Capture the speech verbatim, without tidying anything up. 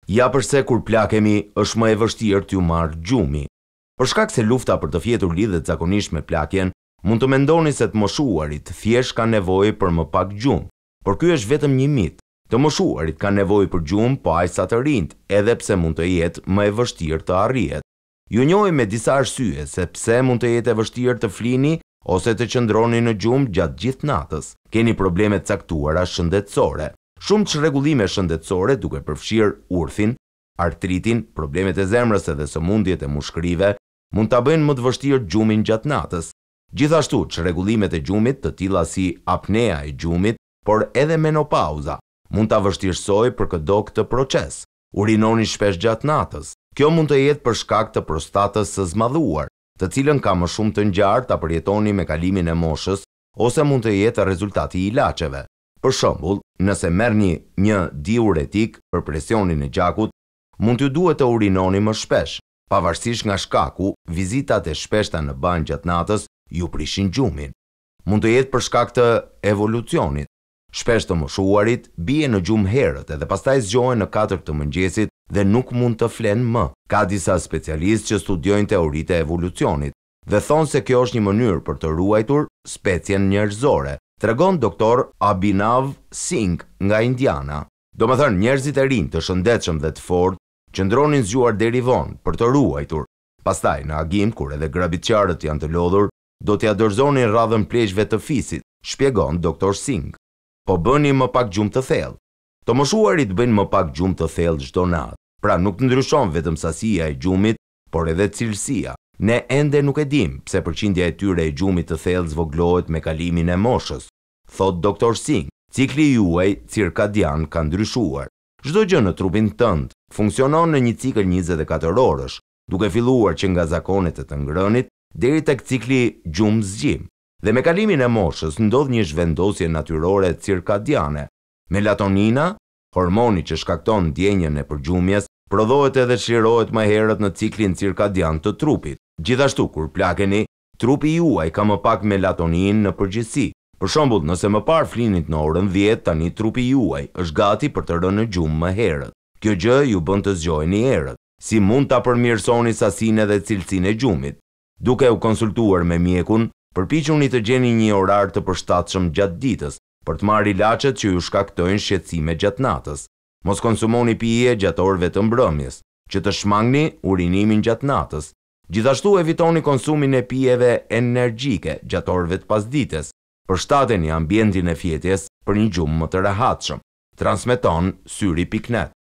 Ja përse kur plakemi është më e vështirë t'ju marrë gjumi. Për shkak se lufta për të fjetur lidhet zakonisht me plakjen, mund të mendoni se të moshuarit thjesht kanë nevojë për më pak gjumë, por ky është vetëm një mit. Të moshuarit kanë nevojë për gjumë, po aq sa të rinjt, edhe pse mund të jetë më e vështirë të arrihet. Ju njohim me disa arsye se pse mund të jetë e vështirë të flini ose të qëndroni në gjumë gjatë gjithë natës. Keni probleme të caktuara shëndetësore. Shumë çrregullime shëndetësore, duke përfshirë urthin, artritin, problemet e zemrës edhe sëmundjet e mushkërive, mund ta bëjnë më të vështirë gjumin gjatë natës. Gjithashtu, çrregullimet e gjumit, të tilla si apnea e gjumit, por edhe menopauza, mund ta vështirësojë për këdo këtë proces. Urinoni shpesh gjatë natës. Kjo mund të jetë për shkak të prostatës së zmadhuar, të cilën ka më shumë të ngjarë ta përjetoni me kalimin e moshës, ose mund të jetë rezultati i ilaçeve. Për shembull, nëse merrni një diuretik për presionin e gjakut, mund t'ju duhet të urinoni më shpesh. Pavarësisht nga shkaku, vizitat e shpeshta në banjë gjatë natës ju prishin gjumin. Mund të jetë për shkak të evolucionit. Shpesh të moshuarit bie në gjumë herët edhe pastaj zgjohen në katër të mëngjesit dhe nuk mund të flenë më. Ka disa specialistë që studiojnë teoritë e evolucionit dhe thonë se kjo është një mënyrë për të ruajtur specien njerëzore, tregon doktor Abhinav Singh nga Indiana. Domethënë, njerëzit e rinj të shëndetshëm dhe të fortë qëndronin zgjuar deri vonë për të ruajtur. Pastaj, në agim, kur edhe grabitçarët janë të lodhur, do t'ia dorëzonin radhën pleqshve të fisit, shpjegon doktor Singh. Po bëni më pak gjumë të thellë. Të moshuarit bëjnë më pak gjumë të thellë çdo natë. Pra nuk ndryshon vetëm sasia e gjumit, por edhe cilësia. Ne ende nuk e dim pse përqindja e tyre e gjumit të thellë zvoglohet me kalimin e moshës. Thot doktor Singh, cikli juaj cirkadian ka ndryshuar. Çdo gjë në trupin tënd funksionon në një cikël njëzet e katër orësh, duke filluar që nga zakonet e të ngrënit deri tek cikli gjumë-zgjim. Dhe me kalimin e moshës ndodh një zhvendosje natyrore cirkadiane. Melatonina, hormoni që shkakton ndjenjën e përgjumjes, prodhohet edhe çlirohet më herët në ciklin cirkadian të trupit. Gjithashtu, kur plakeni, trupi juaj ka më pak melatonin në përgjithësi. Për shembull, nëse më parë flinit në orën dhjetë, tani trupi juaj është gati për të rënë në gjumë më herët. Kjo gjë ju bën të zgjoheni herët. Si mund ta përmirësoni sasinë dhe cilësinë e gjumit? Duke u konsultuar me mjekun, përpiquni të gjeni një orar të përshtatshëm gjatë ditës për të marrë ilaçet që ju shkaktojnë shqetësime gjatë natës. Mos konsumoni pije gjatë orëve të mbrëmjes, që të shmangni urinimin gjatë natës. Gjithashtu evitoni konsumin e pijeve energjike gjatë orëve të pasdites. Përshtateni ambientin e fjetjes për një gjumë më të rehatshëm. Transmeton syri pikë net.